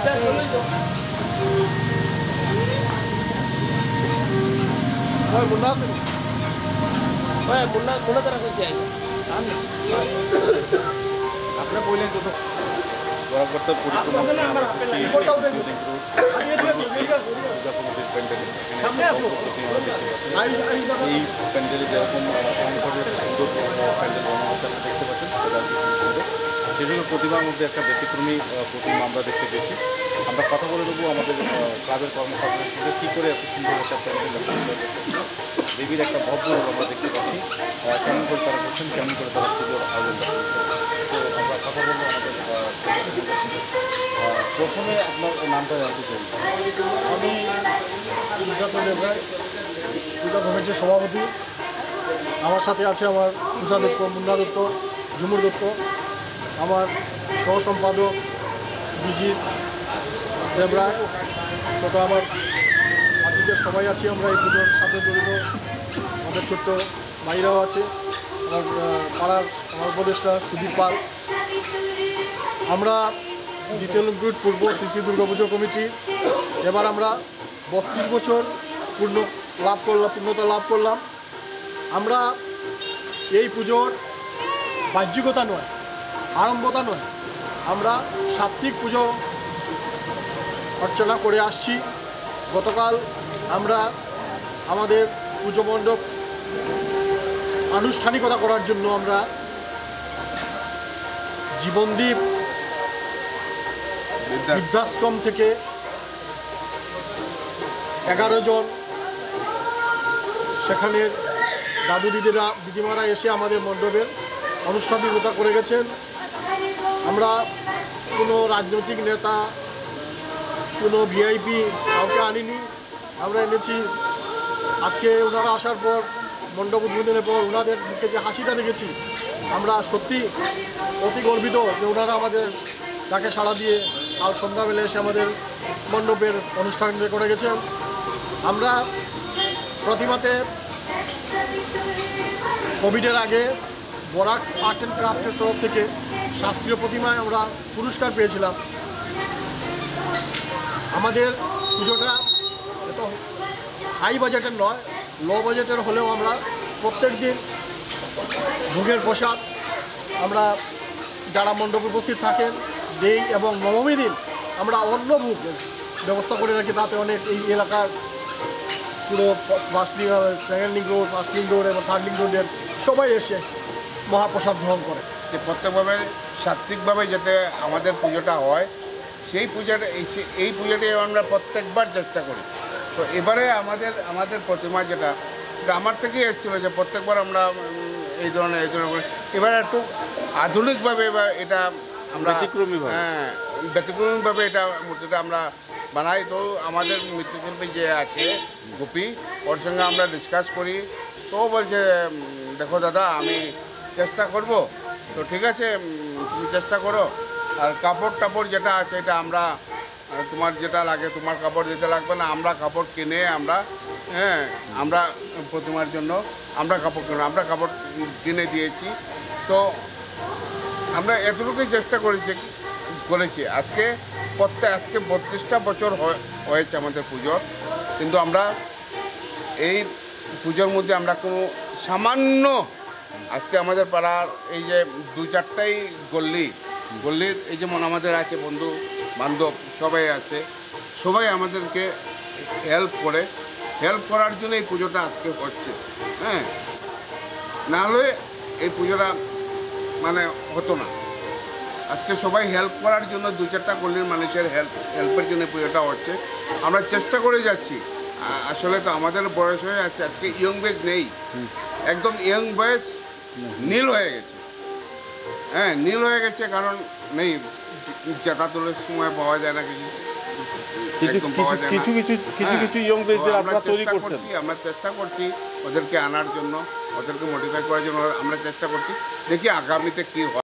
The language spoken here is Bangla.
আপনার বললেন তো বরাবর এই প্যান্ডেলে যেরকম সুন্দর প্যান্ডেল বানানো হচ্ছে দেখতে পাচ্ছেন সেগুলো প্রতিমার মধ্যে একটা ব্যতিক্রমী প্রতিমা আমরা দেখতে পেয়েছি। আমরা কথা বলে দেবো আমাদের ক্লাবের কর্মকর্তাদের সঙ্গে কী করে এত সুন্দর একটা প্যান্ডেল দেবীর একটা ভব্য আমরা দেখতে পাচ্ছি, কেমন করে তারা করছেন, কেমন করে তারা পুজোর আয়োজন করছেন। তো আমরা কথা বলবো আমাদের প্রথমে আপনার নামটা জানতে চাই। আমি সুজাত দেবরায়, পূজা কমিটির সভাপতি। আমার সাথে আছে আমার উষা দত্ত, মুন্না দত্ত, ঝুমুর দত্ত, আমার সহ সম্পাদক বিজিৎ দেবরায়, তথা আমার বাকিদের সবাই আছি। আমরা এই পুজোর সাথে জড়িত, আমাদের ছোট্ট ভাইরাও আছে, আমার পাড়ার আমার উপদেষ্টা সুদীপ পাল। আমরা দ্বিতীয় লিঙ্করোড পূর্ব শ্রী দুর্গাপুজো কমিটি এবার আমরা 32 বছর পূর্ণতা লাভ করলাম। আমরা এই পুজোর বাহ্যিকতা নয়, আড়ম্বরতা নয়, আমরা সাত্ত্বিক পুজো অর্চনা করে আসছি। গতকাল আমরা আমাদের পুজো মণ্ডপ আনুষ্ঠানিকতা করার জন্য আমরা জীবনদীপ বৃদ্ধাশ্রম থেকে 11 জন সেখানের দাদু দিদিমারা এসে আমাদের মণ্ডপের আনুষ্ঠানিকতা করে গেছেন। আমরা কোনো রাজনৈতিক নেতা, কোনো ভিআইপি কাউকে আনিনি, আমরা এনেছি। আজকে ওনারা আসার পর মণ্ডপ উদ্বোধনের পর ওনাদের মুখে যে হাসিটা দেখেছি, আমরা সত্যি অতি গর্বিত যে ওনারা আমাদের তাকে সাড়া দিয়ে কাল সন্ধ্যাবেলা এসে আমাদের মণ্ডপের অনুষ্ঠান করে গেছেন। আমরা প্রতিমাতে কোভিডের আগে বরাক আর্ট অ্যান্ড ক্রাফটের তরফ থেকে শাস্ত্রীয় প্রতিমায় আমরা পুরস্কার পেয়েছিলাম। আমাদের পুজোটা এত হাই বাজেটের নয়, লো বাজেটের হলেও আমরা প্রত্যেক দিন ভোগের প্রসাদ আমরা যারা মণ্ডপে উপস্থিত থাকেন দেই, এবং নবমী দিন আমরা অন্য ভোগ ব্যবস্থা করে রাখি। তাতে অনেক এই এলাকার পুরো সেকেন্ড লিঙ্করোড, ফার্স্ট লিঙ্করোড এবং থার্ড লিঙ্করোডের সবাই এসে মহাপ্রসাদ গ্রহণ করে। প্রত্যেকভাবে সাত্ত্বিকভাবে যাতে আমাদের পুজোটা হয়, সেই এই পুজোটাই আমরা প্রত্যেকবার চেষ্টা করি। তো এবারে আমাদের প্রতিমা যেটা আমার থেকেই এসেছিলো যে প্রত্যেকবার আমরা এই ধরনের এবার একটু আধুনিকভাবে এবার এটা আমরা ব্যতিক্রমীভাবে এটা মূর্তিটা আমরা বানাই। তো আমাদের মৃৎশিল্পী যে আছে গোপী, ওর সঙ্গে আমরা ডিসকাস করি। তো বলছে দেখো দাদা আমি চেষ্টা করব। তো ঠিক আছে তুমি চেষ্টা করো। আর কাপড় টাপড় যেটা আছে এটা আমরা তোমার যেটা লাগে, তোমার কাপড় দিতে লাগবে না, আমরা কাপড় কিনে আমরা প্রতিমার জন্য আমরা কাপড় কিনে দিয়েছি। তো আমরা এতটুকুই চেষ্টা করেছি। আজকে 32টা বছর হয়েছে আমাদের পুজোর, কিন্তু আমরা এই পুজোর মধ্যে আমরা কোনো সামান্য আজকে আমাদের পাড়ার এই যে 2-4টাই গল্লির এই যেমন আমাদের আছে বন্ধু বান্ধব সবাই আছে, সবাই আমাদেরকে হেল্প করার জন্য এই পুজোটা আজকে হচ্ছে। না হলে এই পুজোটা মানে হতো না। আজকে সবাই হেল্প করার জন্য 2-4টা গল্লির মানুষের হেল্পের জন্য পুজোটা হচ্ছে। আমরা চেষ্টা করে যাচ্ছি। আসলে তো আমাদের বয়স হয়ে যাচ্ছে, আজকে ইয়ং বয়স নেই, একদম ইয়ং বয়স নীল হয়ে গেছে। নীল হয়ে গেছে কারণ নেই, যাতায়াতের সময় পাওয়া যায় না কিছু আমরা চেষ্টা করছি ওদেরকে আনার জন্য, ওদেরকে মোটিফাই করার জন্য আমরা চেষ্টা করছি। দেখি আগামীতে কি হয়।